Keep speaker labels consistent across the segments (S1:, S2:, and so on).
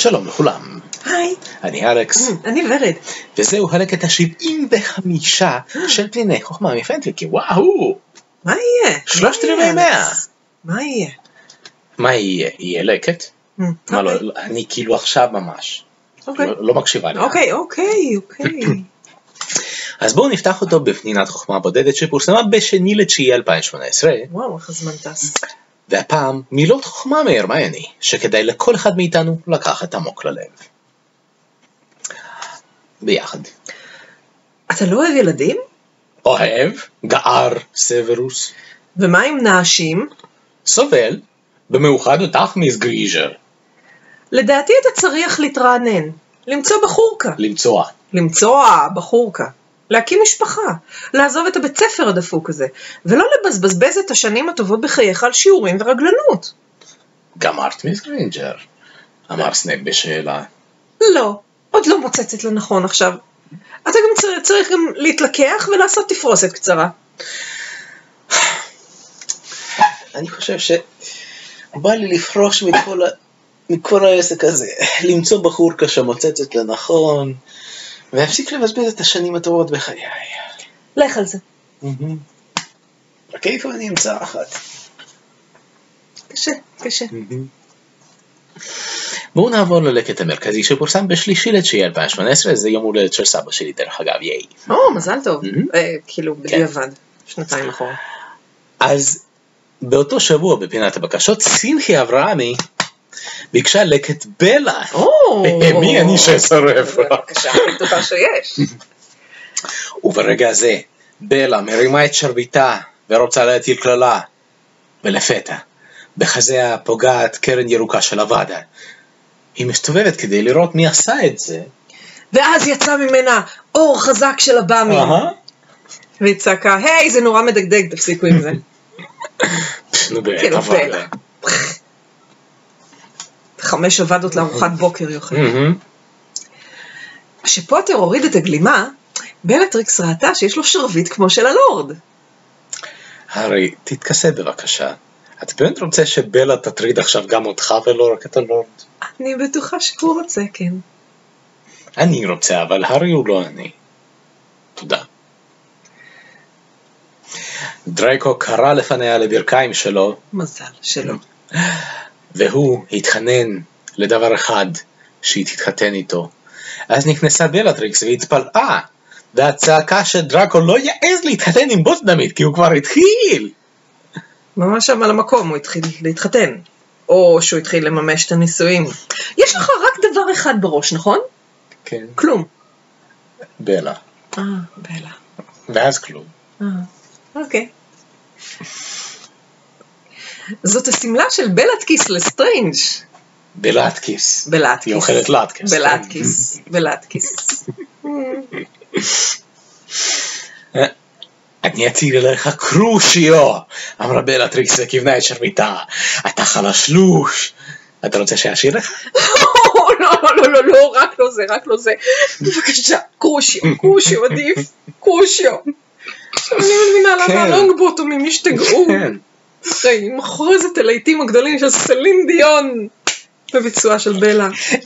S1: שלום לכולם.
S2: היי.
S1: אני אלכס.
S2: אני ורד.
S1: וזהו הלקט ה-75 של פניני חוכמה מפנטיקי. וואו!
S2: מה יהיה?
S1: 3/4.
S2: מה יהיה?
S1: מה יהיה? יהיה לקט? מה לא? אני כאילו עכשיו ממש. לא מקשיבה לי.
S2: אוקיי.
S1: אז בואו נפתח אותו בפנינת חוכמה בודדת שפורסמה ב2/9/2018.
S2: וואו, איך הזמן טס.
S1: והפעם מילות חוכמה מהרמיוני, שכדאי לכל אחד מאיתנו לקחת עמוק ללב. ביחד.
S2: אתה לא אוהב ילדים?
S1: אוהב, גער, סברוס.
S2: ומה עם נעשים?
S1: סובל, במיוחד אותך מיס גריז'ר.
S2: לדעתי אתה צריך להתרענן, למצוא בחורקה. למצוא בחורקה. להקים משפחה, לעזוב את הבית ספר הדפוק הזה, ולא לבזבז את השנים הטובות בחייך על שיעורים ורגלנות.
S1: גמרת מיס גריז'ר? אמר סנאפ בשאלה.
S2: לא, עוד לא מוצצת לנכון עכשיו. אתה גם צריך גם להתלקח ולעשות תפרוסת קצרה.
S1: אני חושב שבא לי לפרוש מכל העסק הזה, למצוא בחורקה שמוצצת לנכון, והפסיק לבזבז את השנים הטובות בחיי.
S2: לך על זה.
S1: רק איפה אני אמצא אחת?
S2: קשה.
S1: בואו נעבור ללקט המרכזי שפורסם ב3/9/2018, זה יום הולדת של סבא שלי דרך אגב, ייי.
S2: מזל טוב. כאילו בדיעבד, 2 אחורה.
S1: אז באותו שבוע בפינת הבקשות, שמחי אברהמי ביקשה לקט בלה. מי אני ששרף?
S2: בבקשה, הכי טובה שיש.
S1: וברגע הזה, בלה מרימה את שרביטה ורוצה להטיל כללה. ולפתע, בחזה הפוגעת קרן ירוקה של הוועדה. היא מסתובבת כדי לראות מי עשה את זה.
S2: ואז יצא ממנה אור חזק של הבאמים. והיא צעקה, היי, זה נורא מדגדג, תפסיקו עם זה.
S1: נו בלה.
S2: 5 עבדות לארוחת בוקר יוכל. כשפוטר הוריד את הגלימה, בלטריקס ראתה שיש לו שרביט כמו של הלורד.
S1: הרי, תתכסה בבקשה. את באמת רוצה שבלה תטריד עכשיו גם אותך ולא רק את הלורד?
S2: אני בטוחה שהוא רוצה, כן.
S1: אני רוצה, אבל הרי הוא לא אני. תודה. דרייקו קרא לפניה לברכיים שלו.
S2: מזל שלו.
S1: והוא התחנן לדבר אחד, שהיא תתחתן איתו. אז נכנסה בלטריקס והתפלאה, והצעקה שדרקו לא יעז להתחתן עם בוטדמית, כי הוא כבר התחיל.
S2: ממש שם על המקום הוא התחיל להתחתן, או שהוא התחיל לממש את הנישואים. יש לך רק דבר אחד בראש, נכון?
S1: כן.
S2: כלום.
S1: בלה.
S2: בלה.
S1: ואז כלום.
S2: אוקיי. זאת הסמלה של בלטקיס לסטרנג'.
S1: בלטקיס. היא אוכלת לטקיס.
S2: בלטקיס.
S1: אני אציל אליך קרושיו, אמרה בלטריקס וכיוונה את שרביטה. אתה חלשלוש. אתה רוצה שישיר לך?
S2: לא, רק לא זה. בבקשה, קרושיו, עדיף, קרושיו. אני מבינה למה הלונגבוטומים השתגעו. אחרי מחרזת הלהיטים הגדולים של סלין דיון בביצועה של בלה.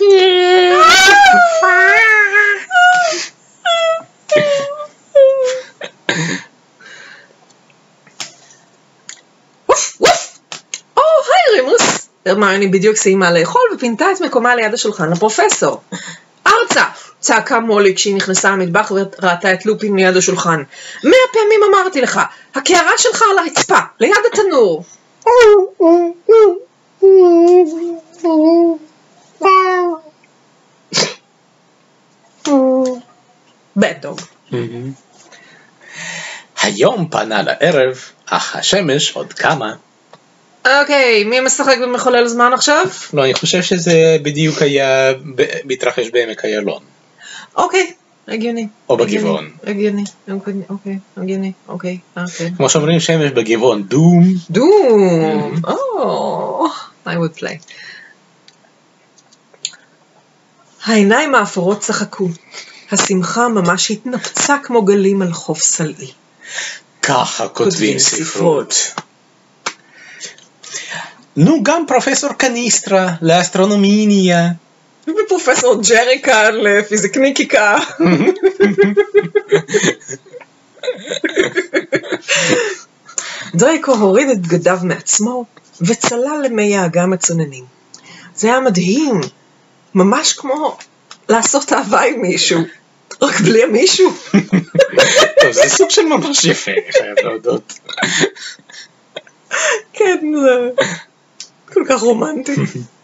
S2: היי רימוס. הרמיוני בדיוק סיימה לאכול ופינתה את מקומה ליד השולחן לפרופסור. ארצה! צעקה מולי כשהיא נכנסה למטבח וראתה את לופין ליד השולחן. 100 פעמים אמרתי לך, הקערה שלך על הרצפה, ליד התנור. בטוב.
S1: היום פנה לערב, אך השמש עוד כמה.
S2: אוקיי, מי משחק במחולל זמן עכשיו?
S1: לא, אני חושב שזה בדיוק היה מתרחש בעמק איילון.
S2: אוקיי, הגיוני.
S1: או בגבעון.
S2: הגיוני, אוקיי.
S1: כמו שאומרים שמש בגבעון, דום.
S2: I would play. העיניים האפורות צחקו. השמחה ממש התנפצה כמו גלים על חוף סלעי.
S1: ככה כותבים ספרות. נו, גם פרופסור קניסטרה לאסטרונומיניה
S2: ופרופסור ג'רי כאן לפיזיקניקיקה. דרייקו הוריד את בגדיו מעצמו וצלל למי האגם הצוננים. זה היה מדהים, ממש כמו לעשות אהבה עם מישהו, רק בלי המישהו.
S1: טוב, זה סוג של ממש יפה, חייב להודות.
S2: כן, זה כל כך רומנטי.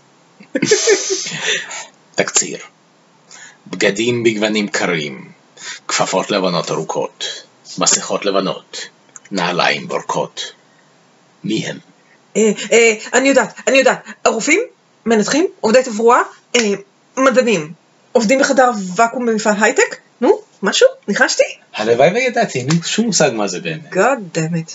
S1: תקציר. בגדים בגוונים קרים, כפפות לבנות ארוכות, מסכות לבנות, נעליים בורקות. מי הם?
S2: אני יודעת. הרופאים, מנתחים, עובדי תברואה, מדענים, עובדים בחדר ואקום במפעל הייטק? נו, משהו? ניחשתי?
S1: הלוואי וידעתי, אין לי שום מושג מה זה באמת.
S2: God damn it.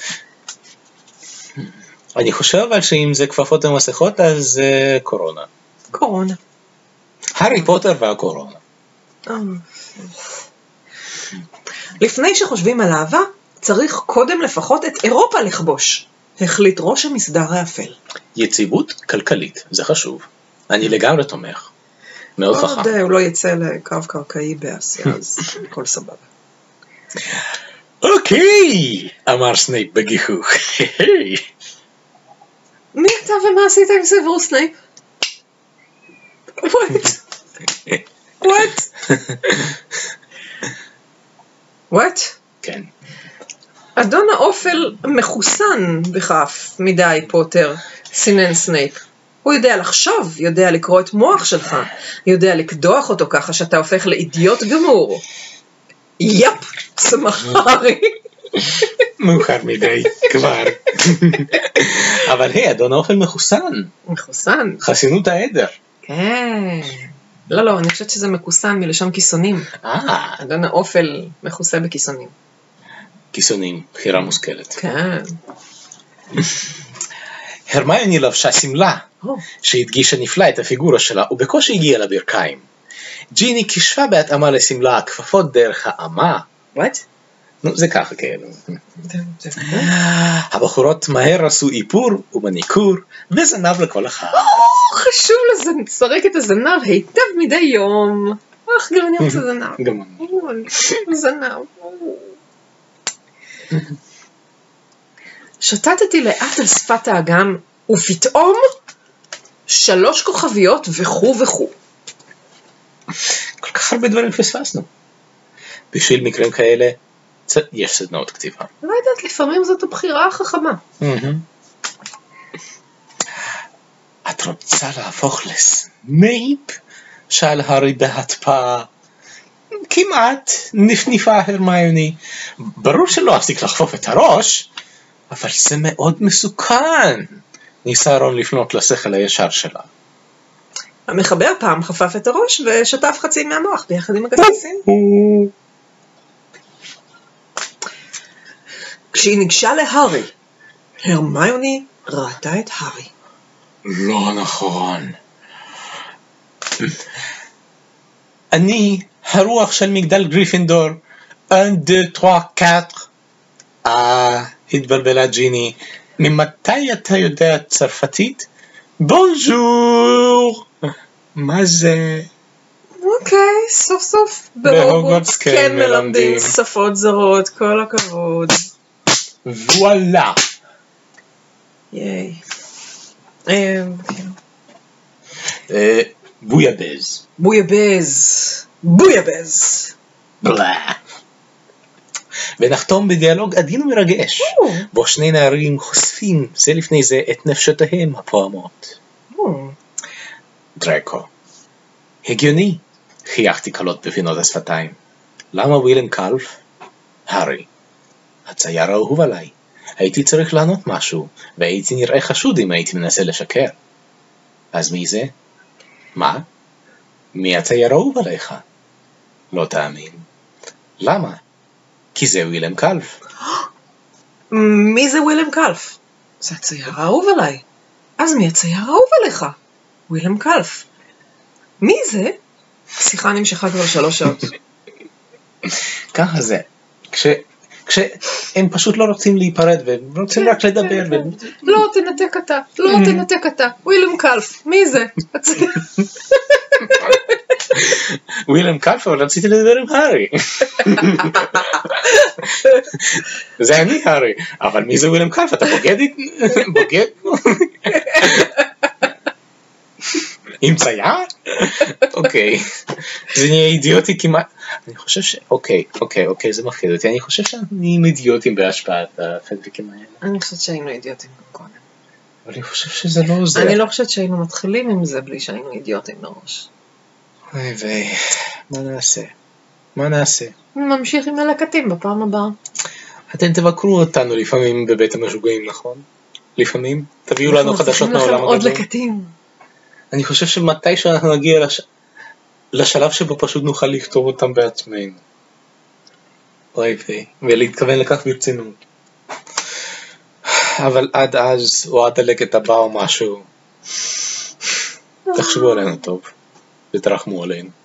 S1: אני חושב אבל שאם זה כפפות ומסכות אז קורונה.
S2: קורונה.
S1: הארי פוטר והקורונה.
S2: לפני שחושבים על אהבה, צריך קודם לפחות את אירופה לכבוש. החליט ראש המסדר האפל.
S1: יציבות כלכלית, זה חשוב. אני לגמרי תומך. מאוד חכם.
S2: עוד הוא לא יצא לקו קרקעי באסיה, אז הכל סבבה.
S1: אוקיי, אמר סנייפ בגיחוך.
S2: מי אתה ומה עשית עם סוורוס סנייפ? What?
S1: כן.
S2: אדון האופל מחוסן בכף מדי פוטר, סינן סנייפ. הוא יודע לחשוב, יודע לקרוא את מוח שלך, יודע לקדוח אותו ככה שאתה הופך לאידיוט גמור. יפ, שמח הארי.
S1: מאוחר מדי, כבר. אבל היי, אדון האופל מחוסן.
S2: מחוסן?
S1: חסינות העדר.
S2: כן. לא, אני חושבת שזה מקוסן מלשון כיסונים. אדון האופל מכוסה בכיסונים.
S1: כיסונים, בחירה מושכלת.
S2: כן.
S1: הרמיוני לבשה סמלה, שהדגישה נפלא את הפיגורה שלה, ובקושי הגיעה לברכיים. ג'יני קישפה בהתאמה לסמלה הכפפות דרך האמה.
S2: What?
S1: נו, זה ככה כאילו. הבחורות מהר עשו איפור ומניקור, וזנב לכל אחד.
S2: חשוב לסרק את הזנב היטב מדי יום. גם אני רוצה זנב.
S1: גם אני.
S2: זנב. שוטטתי לאט על שפת האגם, ופתאום 3 כוכביות וכו'.
S1: כל כך הרבה דברים פספסנו. בשביל מקרים כאלה, יש סדנאות כתיבה.
S2: לא יודעת, לפעמים זאת הבחירה החכמה.
S1: את רוצה להפוך לסנייפ? שאל הארי בהתפעה. כמעט נפנפה הרמיוני. ברור שלא אפסיק לחפוף את הראש, אבל זה מאוד מסוכן. ניסה רון לפנות לשכל הישר שלה.
S2: המחבר פעם חפף את הראש ושטף חצי מהמוח ביחד עם הקסיסים. כשהיא ניגשה להארי, הרמיוני ראתה את הארי.
S1: לא נכון. אני הרוח של מגדל גריפינדור. 1, 2, 3, 4. התבלבלה ג'יני. ממתי אתה יודע צרפתית? בונז'ור. מה זה?
S2: אוקיי, סוף סוף בהוגוורטס כן מלמדים שפות זרות, כל הכבוד.
S1: וואלה.
S2: ייי.
S1: בויאבז.
S2: בויאבז.
S1: בלה. ונחתום בדיאלוג עדין ומרגש, בו 2 נערים חושפים זה לפני זה את נפשותיהם הפועמות. דרקו. הגיוני, חייכתי קלות בפינות השפתיים. למה ווילם קלף? הארי. הצייר האהוב עליי. הייתי צריך לענות משהו, והייתי נראה חשוד אם הייתי מנסה לשקר. אז מי זה? מה? מי הצייר האהוב עליך? לא תאמין. למה? כי זה ווילם קלף.
S2: מי זה ווילם קלף? זה הצייר האהוב עליי. אז מי הצייר האהוב עליך? ווילם קלף. מי זה? שיחה נמשכה כבר 3 שעות.
S1: ככה זה. כשהם פשוט לא רוצים להיפרד ורוצים רק לדבר.
S2: לא תנתק אתה. ווילם קלף. מי זה?
S1: ווילם קלפה, אבל רציתי לדבר עם הארי. זה אני הארי, אבל מי זה ווילם קלפה? אתה בוגד? בוגד? עם צייר? אוקיי. זה נהיה אידיוטי כמעט. אני חושב אוקיי, זה מפחיד אותי. אני חושב שאנחנו נהיים אידיוטים בהשפעת הפנפיקים האלה.
S2: אני חושבת שהיינו אידיוטים קודם.
S1: אבל אני חושב שזה לא עוזר.
S2: אני לא חושבת שהיינו מתחילים עם זה בלי שהיינו אידיוטים מראש.
S1: אוי, מה נעשה?
S2: ממשיך עם הלקטים בפעם הבאה.
S1: אתם תבקרו אותנו לפעמים בבית המשוגעים, נכון? לפעמים? תביאו לנו חדשות מהעולם הגדול.
S2: עוד לקטים.
S1: אני חושב שמתי שאנחנו נגיע לשלב שבו פשוט נוכל לכתוב אותם בעצמנו. ולהתכוון לכך ברצינות. אבל עד אז, או עד הלקט הבא או משהו, תחשבו עלינו טוב, ותרחמו עלינו.